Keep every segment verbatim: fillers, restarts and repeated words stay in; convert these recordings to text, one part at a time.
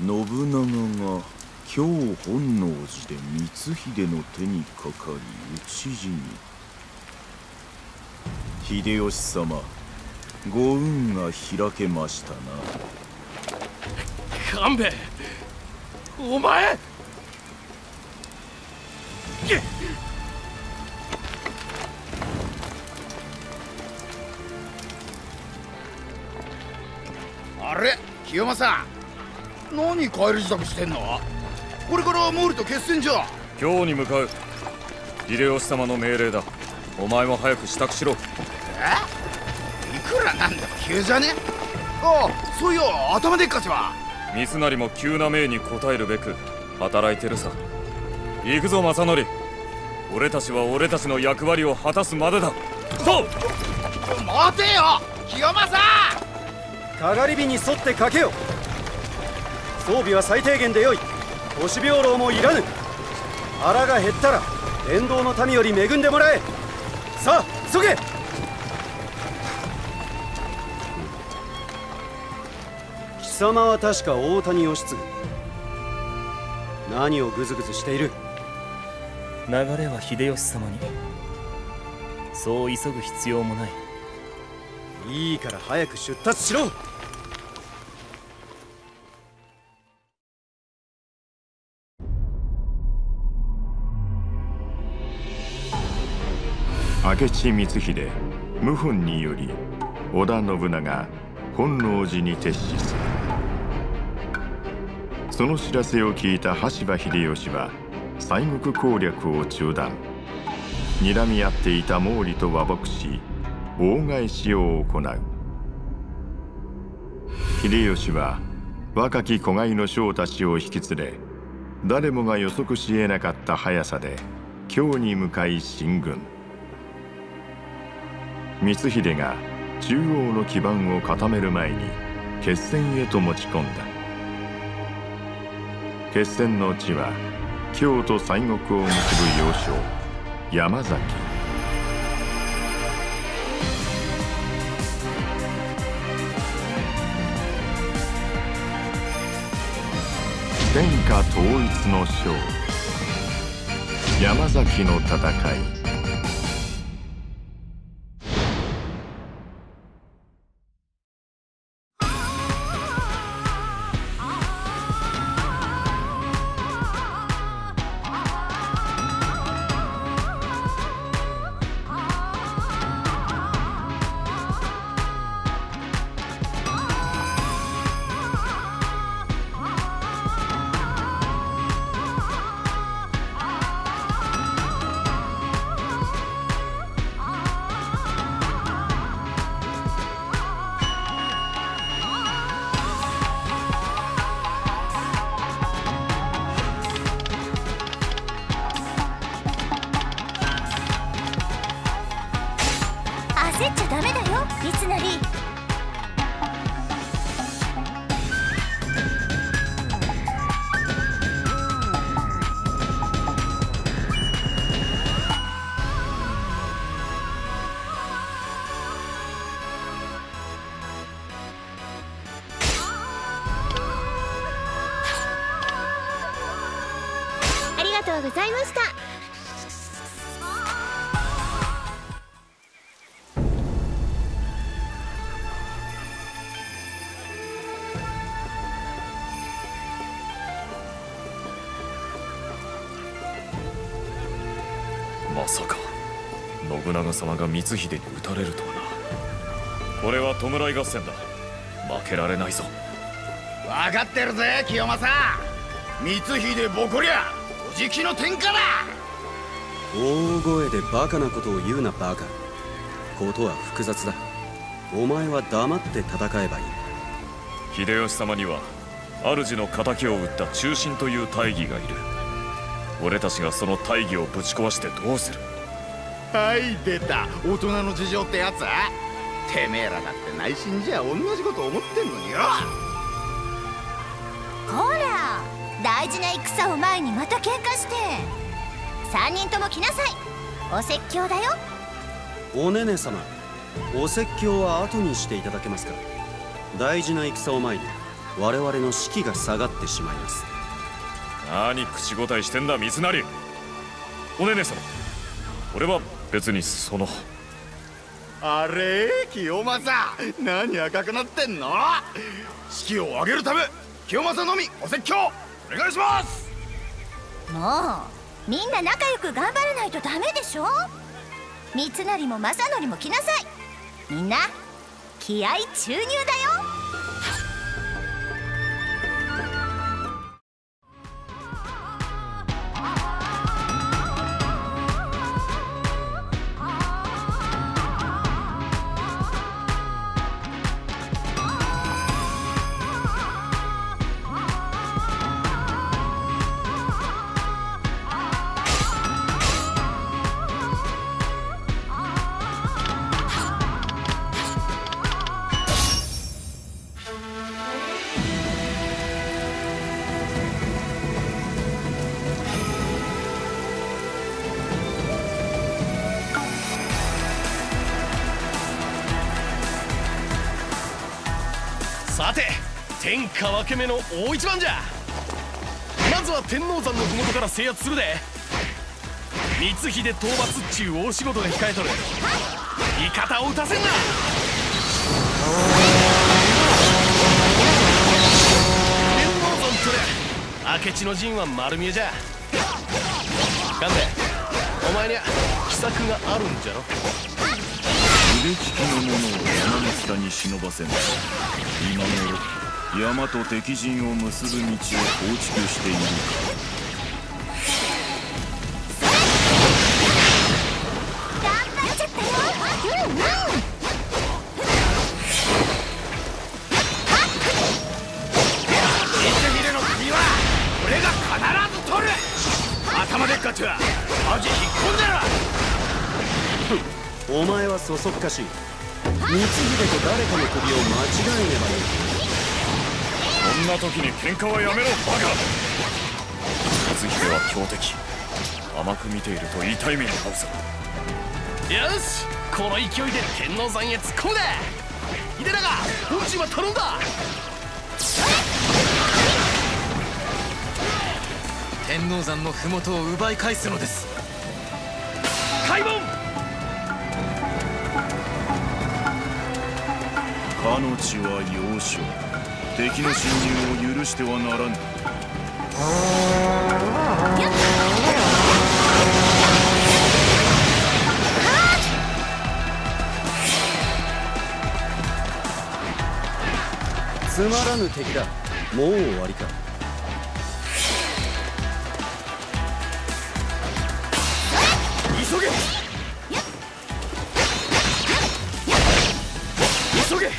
信長が京本能寺で光秀の手にかかり討ち死に。秀吉様、ご運が開けましたな。 勘兵衛、お前あれ、清正、何帰り支度してんの？これから毛利と決戦じゃ。 京に向かう。秀吉様の命令だ。お前も早く支度しろ。 え？いくらなんでも急じゃね？ああ、そういや頭でっかちは。 三成も急な命に応えるべく働いてるさ。行くぞ正則。俺たちは俺たちの役割を果たすまでだ。そう。 待てよ清正。 かがり火に沿ってかけよ。装備は最低限でよい。押し兵糧もいらぬ。腹が減ったら沿道の民より恵んでもらえ。さあ急げ。貴様は確か大谷義継。何をグズグズしている？ 流れは秀吉様に。そう急ぐ必要もない。 いいから早く出立しろ。 明智光秀謀反により織田信長本能寺に撤死する。その知らせを聞いた羽柴秀吉は西国攻略を中断。睨み合っていた毛利と和睦し大返しを行う。秀吉は若き子飼いの将たちを引き連れ、誰もが予測し得なかった速さで京に向かい進軍。光秀が中央の基盤を固める前に決戦へと持ち込んだ。決戦の地は京と西国を結ぶ要衝山崎。天下統一の将山崎の戦い。 焦っちゃダメだよ、三成。ありがとうございました。 まさか信長様が光秀に討たれるとはな。これは弔い合戦だ。負けられないぞ。 分かってるぜ清正。光秀ボコりゃおじきの天下だ。 大声でバカなことを言うなバカ。ことは複雑だ。お前は黙って戦えばいい。 秀吉様には主の敵を討った忠臣という大義がいる。俺たちがその大義をぶち壊してどうする？ はい出た大人の事情ってやつ。てめえらだって内心じゃ同じこと思ってんのによ。 こら、大事な戦を前にまた喧嘩して。三人とも来なさい。お説教だよ。 おねね様、お説教は後にしていただけますか。大事な戦を前に我々の士気が下がってしまいます。 何口答えしてんだ三成。おねね様、俺は別にその。 あれ清正、何赤くなってんの？士気を上げるため清正のみお説教お願いします。 もうみんな仲良く頑張らないとダメでしょ。三成も正則も来なさい。みんな気合注入だよ。 さて、天下分け目の大一番じゃ。まずは天王山の麓から制圧するで。光秀討伐っちゅう大仕事が控えとる。味方を撃たせんな。天王山とりゃ明智の陣は丸見えじゃ。勘弁、お前には奇策があるんじゃろ。 腕利きの者を山の北に忍ばせんと今頃山と敵陣を結ぶ道を構築しているか。 頑張っちゃったよ。うんうん。 光秀の首は俺が必ず取る。頭でっかちはマジ引っ込んでら。 お前はそそっかしい。光秀と誰かの首を間違えねばいい。 こんな時に喧嘩はやめろバカ。光秀は強敵。甘く見ていると痛い目に遭うぞ。 よし、この勢いで天王山へ突っ込むで。秀長、本陣は頼んだ。 天王山の麓を奪い返すのです。 開門。 かの地は要所、敵の侵入を許してはならぬ。 つまらぬ敵だ。もう終わりか。 急げ急げ。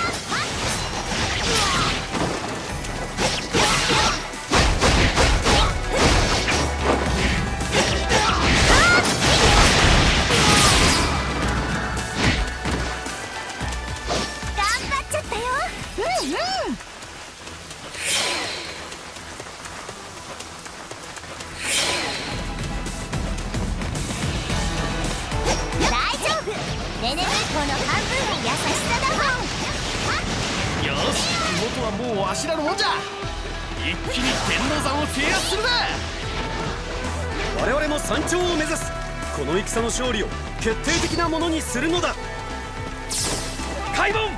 レネルー校の半分は優しさだもん。 よし、麓はもうわしらのもんじゃ。一気に天王山を制圧するぜ。 我々も山頂を目指す。この戦の勝利を決定的なものにするのだ。 開門。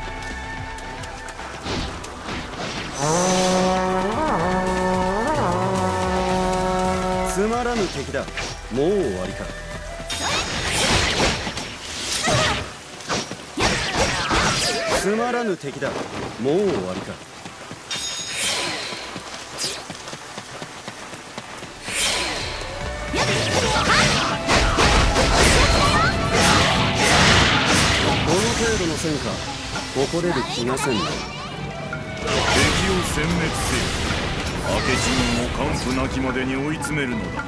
つまらぬ敵だ。もう終わりか。つまらぬ敵だ。もう終わりか。この程度の戦果、誇れる気がせんな。 敵を殲滅せよ。明智軍を完膚なきまでに追い詰めるのだ。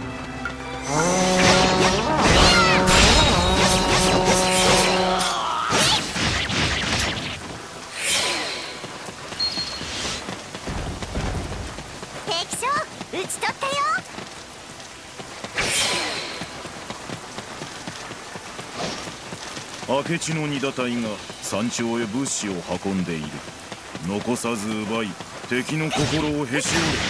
敵将討ち取ったよ。 明智の二打隊が山頂へ物資を運んでいる。残さず奪い敵の心をへし折れ。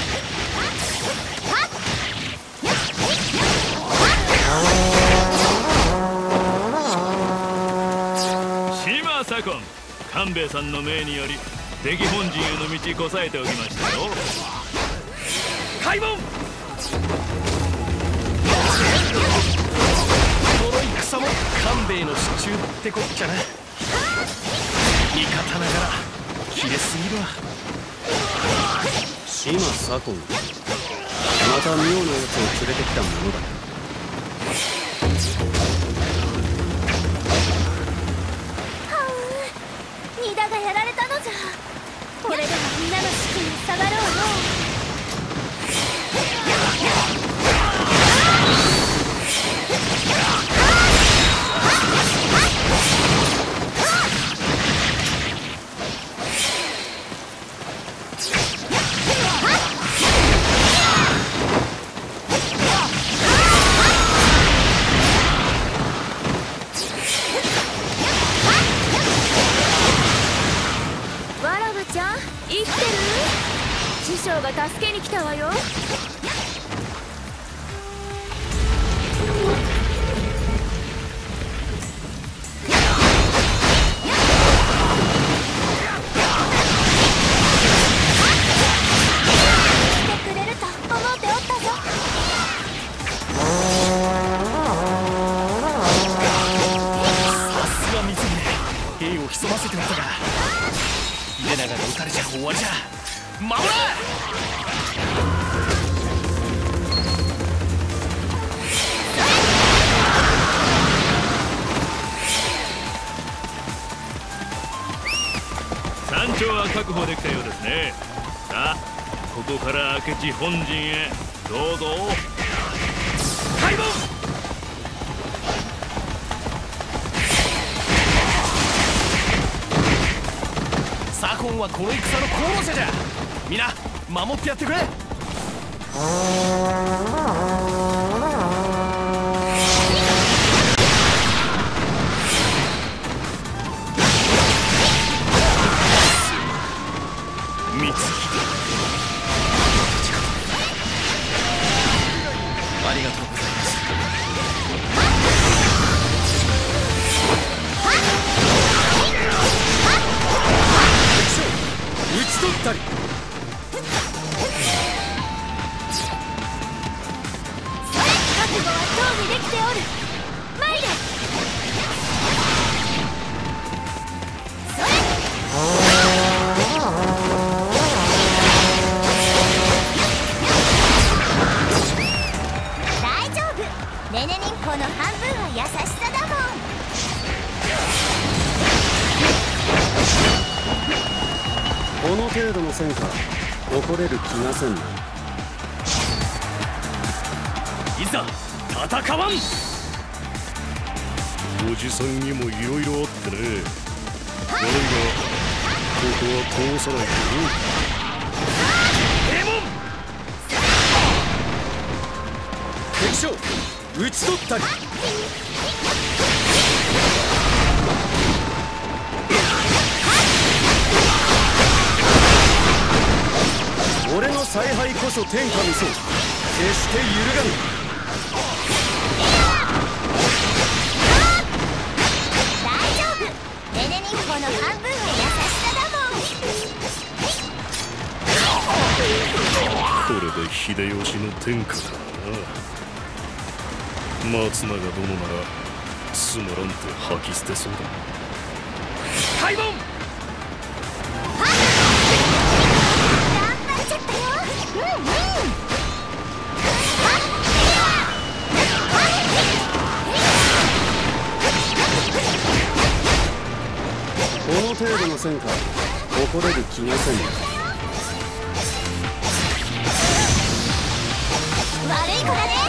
島左近、官兵衛さんの命により敵本陣への道こさえておきましたよ。開門。 この戦も官兵衛の手中ってこっちゃな。味方ながら切れすぎるわ。 島左近、また妙なやつを連れてきたものだ。 はう、ニダがやられたのじゃ。これではみんなの士気に下がろうよ。 わらばちゃん、生きてる？師匠が助けに来たわよ。 潜ませておったが、入れながら撃たれちゃ終わりじゃ。守れ！ 山頂は確保できたようですね。さあ、ここから明智本陣へどうぞ。開門！ 左近はこの戦の功労者じゃ。皆守ってやってくれ。光秀、ありがとうございます。 討ち取ったり。 覚悟は常にできておる。参れ。それ。大丈夫。ネネ忍法の半分は優しさだもん。 この程度の戦果、怒れる気がせんな。 いざ戦わん。 おじさんにもいろいろあってね。悪いがここは通さないと。 デモン敵将討ち取ったり。俺の采配こそ天下無双、決して揺るがぬ。 大丈夫。ネネ忍法の半分は優しさだもん。 これで秀吉の天下だな。松永殿ならつまらんて吐き捨てそうだ。 開門！ この程度の戦果、誇れる気がせん。 悪い子だね。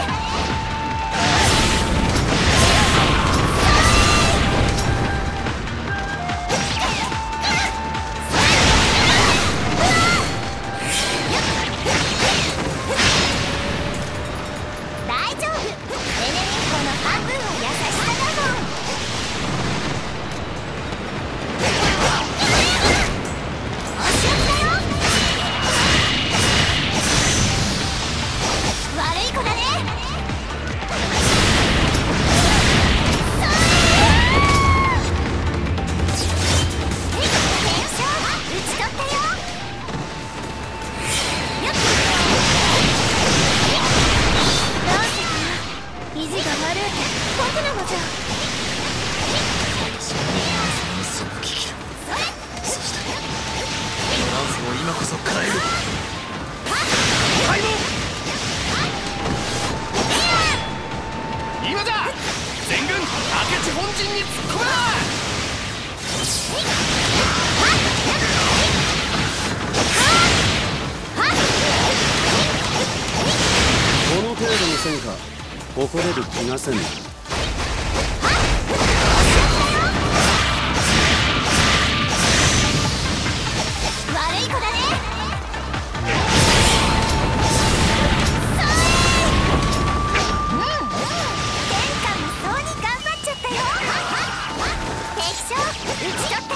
大丈夫。ネネ忍法の半分は優しさだもん。お仕置きだよ。 える。開門。今だ。全軍明智本陣に突っ込め。 この程度の戦果誇れる気がせん。 悪い子だね。うんうん、天下無双に頑張っちゃったよ。敵将討ち取ったよ。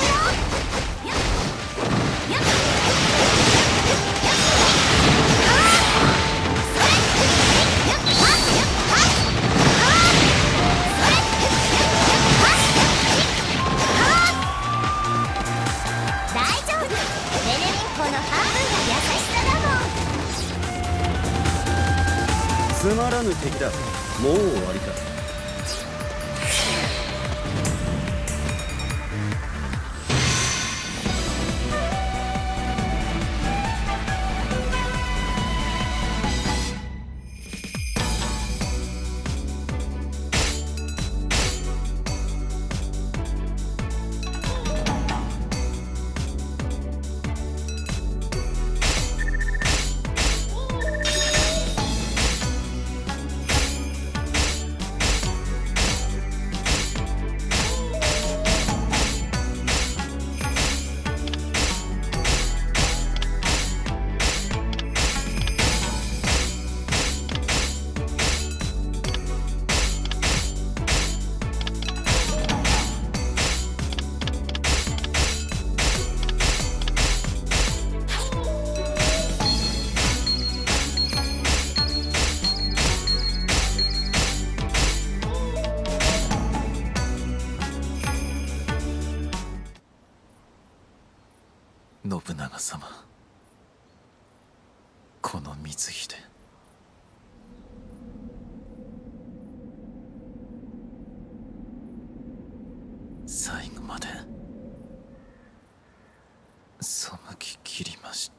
大丈夫、ベネミンコの半分が優しさだもん。 つまらぬ敵だ。もう終わりか。 信長様、この光秀、最後まで背ききりました。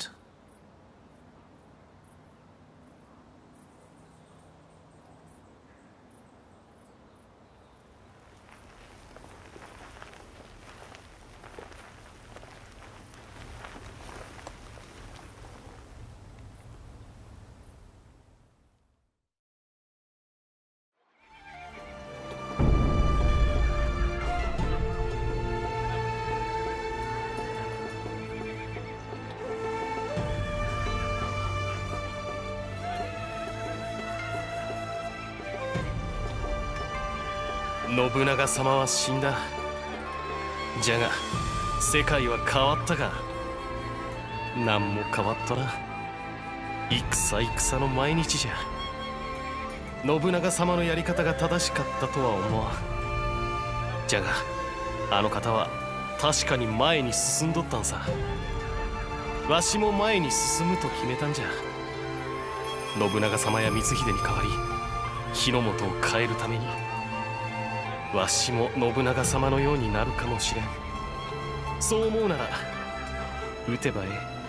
信長様は死んだ。じゃが世界は変わったか。何も変わっとらん。戦戦の毎日じゃ。信長様のやり方が正しかったとは思わん。じゃがあの方は確かに前に進んどったんさ。わしも前に進むと決めたんじゃ。信長様や光秀に代わり日の本を変えるために、わしも信長様のようになるかもしれん。そう思うなら撃てばええ。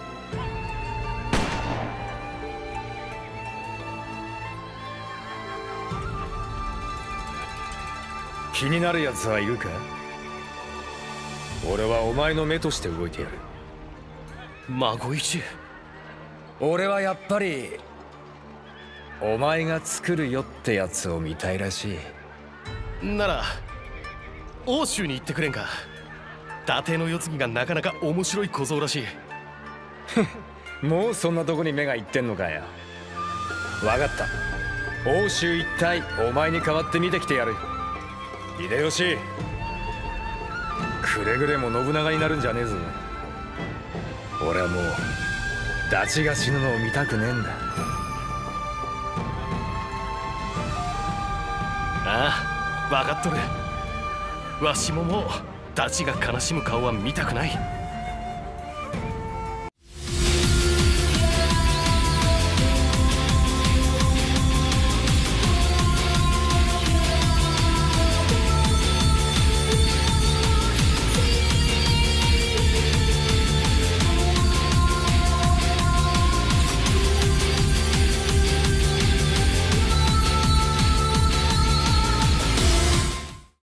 気になるやつはいるか？俺はお前の目として動いてやる。 孫一、 俺はやっぱりお前が作るよってやつを見たいらしい。 なら欧州に行ってくれんか。伊達の世継ぎがなかなか面白い小僧らしい。もうそんなとこに目がいってんのかよ。分かった、欧州一帯お前に代わって見てきてやる。秀吉、くれぐれも信長になるんじゃねえぞ。俺はもうダチが死ぬのを見たくねえんだ。 ああ、分かっとる。わしももうダチが悲しむ顔は見たくない。